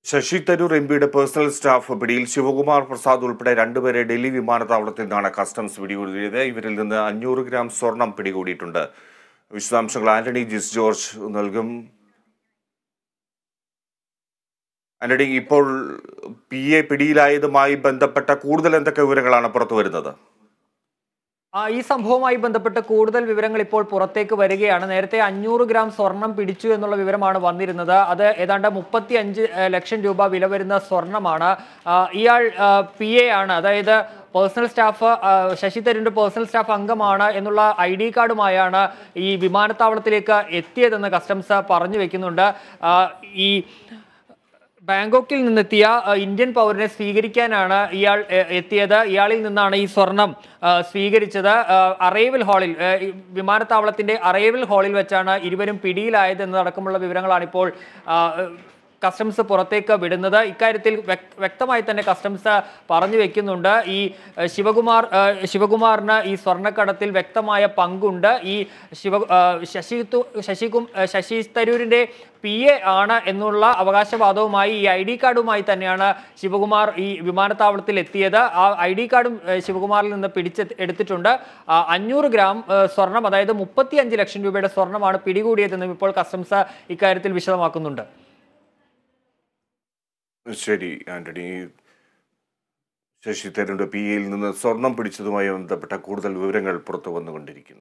ശശി തരൂർ എംപിയുടെ personal staff പിടിയിൽ ശിവകുമാർ പ്രസാദ് ഉൾപ്പെടെ രണ്ടുപേരെ ഡൽഹി വിമാനത്താവളത്തിൽ നിന്നാണ് കസ്റ്റംസ് പിടികൂടിയത്. ഇവരിൽ നിന്ന് 500 ഗ്രാം സ്വർണം പിടികൂടിയിട്ടുണ്ട്. വിശദാംശങ്ങൾ ആന്റണി ജിസ് ജോർജ് നൽകും. ആന്റണി, ഇപ്പോൾ PA പിടിയിലായതുമായി ബന്ധപ്പെട്ട കൂടുതൽ എന്തൊക്കെ വിവരങ്ങളാണ് പുറത്തു വരുന്നത്? ഈ സംഭവവുമായി ബന്ധപ്പെട്ട് കൂടുതൽ വിവരങ്ങൾ ഇപ്പോൾ പുറത്തേക്ക് വരികയാണ്. നേരത്തെ 500 ഗ്രാം സ്വർണം പിടിച്ചു എന്നുള്ള വിവരമാണ് വന്നിരുന്നത്. അത് ഏതാണ്ട് 35 ലക്ഷം രൂപ വില വരുന്ന സ്വർണമാണ്. ഇയാൾ PA ആണ്, അതായത് പേഴ്സണൽ സ്റ്റാഫ്, ശശി തരൂരിന്റെ പേഴ്സണൽ സ്റ്റാഫ് അംഗമാണ് എന്നുള്ള ID കാർഡുമായാണ് ഈ വിമാനത്താവളത്തിലേക്ക് എത്തിയതെന്ന് കസ്റ്റംസ് പറഞ്ഞു വെക്കുന്നുണ്ട്. ഈ ബാങ്കോക്കിൽ നിന്നെത്തിയ ഇന്ത്യൻ പൗരനെ സ്വീകരിക്കാനാണ് ഇയാൾ എത്തിയത്. ഇയാളിൽ നിന്നാണ് ഈ സ്വർണം സ്വീകരിച്ചത്. അറൈവൽ ഹാളിൽ, വിമാനത്താവളത്തിന്റെ അറൈവൽ ഹാളിൽ വെച്ചാണ് ഇരുവരും പിടിയിലായത് എന്നതടക്കമുള്ള വിവരങ്ങളാണ് ഇപ്പോൾ കസ്റ്റംസ് പുറത്തേക്ക് വിടുന്നത്. ഇക്കാര്യത്തിൽ വ്യക്തമായി തന്നെ കസ്റ്റംസ് പറഞ്ഞു വെക്കുന്നുണ്ട്. ഈ ശിവകുമാറിന് ഈ സ്വർണ്ണക്കടത്തിൽ വ്യക്തമായ പങ്കുണ്ട്. ഈ ശശി തരൂരിന്റെ PA ആണ് എന്നുള്ള അവകാശവാദവുമായി ഈ ID കാർഡുമായി തന്നെയാണ് ശിവകുമാർ ഈ വിമാനത്താവളത്തിൽ എത്തിയത്. ആ ID കാർഡും ശിവകുമാറിൽ നിന്ന് എടുത്തിട്ടുണ്ട്. 500 ഗ്രാം സ്വർണം, അതായത് 35 ലക്ഷം രൂപയുടെ സ്വർണമാണ് പിടികൂടിയതെന്നും ഇപ്പോൾ കസ്റ്റംസ് ഇക്കാര്യത്തിൽ വിശദമാക്കുന്നുണ്ട്. ശരി ആന്റണി, ശശി തരൂരിന്റെ PA യിൽ നിന്ന് സ്വർണം പിടിച്ചതുമായി ബന്ധപ്പെട്ട കൂടുതൽ വിവരങ്ങൾ പുറത്തു വന്നുകൊണ്ടിരിക്കുന്നു.